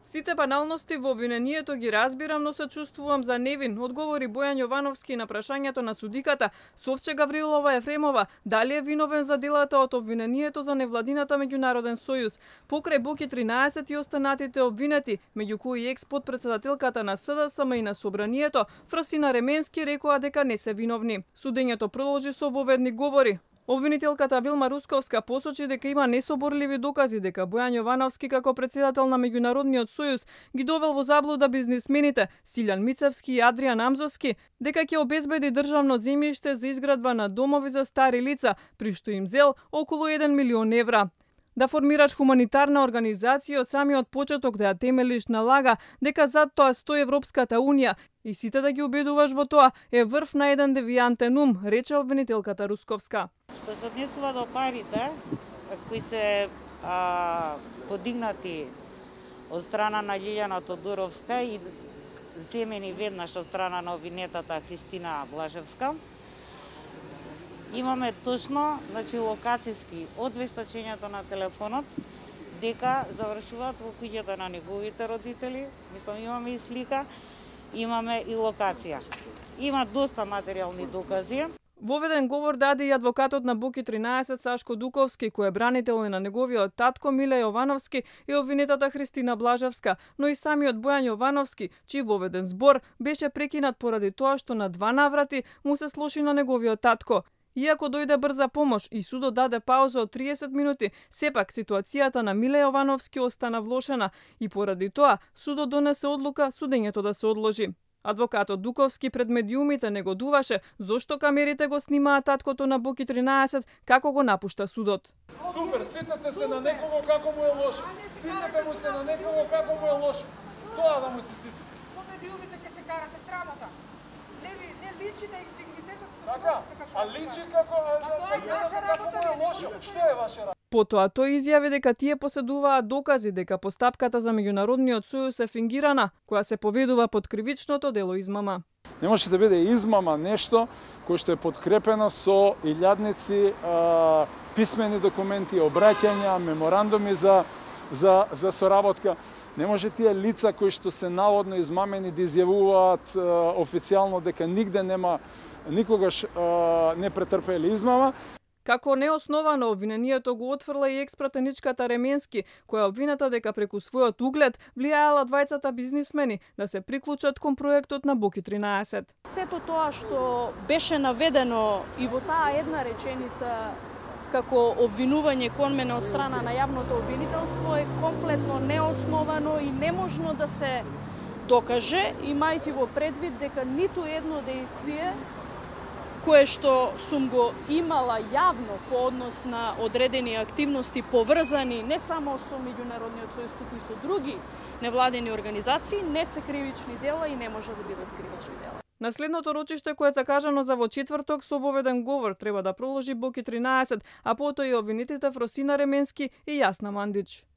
Сите баналности во обвинението ги разбирам, но се чувствувам за невин, одговори Бојан Јовановски на прашањето на судиката Совче Гаврилова Ефремова дали е виновен за делата од обвинението за невладината меѓународен сојуз. Покрај Боки 13 и останатите обвинети, меѓу кои екс-потпредседателката на СДСМ и на Собранието, Фросина Ременски рекоа дека не се виновни. Судењето продолжи со воведни говори. Обвинителката Вилма Русковска посочи дека има несоборливи докази дека Бојан Јовановски како председател на Меѓународниот сојуз ги довел во заблуда бизнисмените Силјан Мицевски и Адријан Амзовски, дека ќе обезбеди државно земјиште за изградба на домови за стари лица, при што им зел околу 1 милион евра. Да формираш хуманитарна организација од самиот почеток да ја темелиш на лага дека зад тоа стои Европската Унија и сите да ги убедуваш во тоа е врв на еден девијантен ум, рече обвинителката Русковска. Што се однесува до парите кои се подигнати од страна на Лиљана Тодоровска и земени веднаш од страна на обвинетата Христина Блажевска, имаме точно, локацијски од вештачењето на телефонот дека завршуваат во куќата на неговите родители. Мислам, имаме и слика, имаме и локација. Има доста материјални докази. Воведен говор даде и адвокатот на Боки 13 Сашко Дуковски, кој е бранител на неговиот татко Миле Јовановски и обвинетата Христина Блажевска, но и самиот Бојан Јовановски, чиј воведен збор беше прекинат поради тоа што на 2 наврати му се слоши на неговиот татко. Иако дојде брза помош и судот даде пауза од 30 минути, сепак ситуацијата на Миле Јовановски остана влошена и поради тоа судот донесе одлука судењето да се одложи. Адвокатот Дуковски пред медиумите негодуваше зошто камерите го снимаат таткото на Боки 13 како го напушта судот. Супер, сетете се на некого како му е лошо. Сетете му се на некого како му е лошо. Тоа да му се сети. Со медиумите ќе се карате срамота. Не личи на интегритетот. Така, а личи како како му е лошо. Што е ваша работа? Потоа тој изјави дека тие поседуваат докази дека постапката за Меѓународниот сојуз е фингирана, која се поведува под кривичното дело измама. Не може да биде измама нешто кој што е подкрепено со илјадници писмени документи, обраќања, меморандуми за соработка. Не може тие лица кои што се наводно измамени да изјавуваат официјално дека нигде нема, никогаш не претрпеле измама. Како неосновано обвинението го отфрла и експратеничката Ременски, која обвината дека преку својот углед влијаела двајцата бизнисмени да се приклучат кон проектот на Боки 13. Сето тоа што беше наведено и во таа една реченица како обвинување кон мене од страна на јавното обвинителство е комплетно неосновано и неможно да се докаже, имајќи во предвид дека ниту едно дејствие кое што сум го имала јавно по однос на одредени активности поврзани не само со Меѓународниот сојуз, туку и со други невладени организации, не се кривични дела и не може да бидат кривични дела. На следното рочиште кое е закажано за во четврток со воведен говор треба да проложи Боки 13, а потоа и обвинетите Фросина Ременски и Јасна Мандич.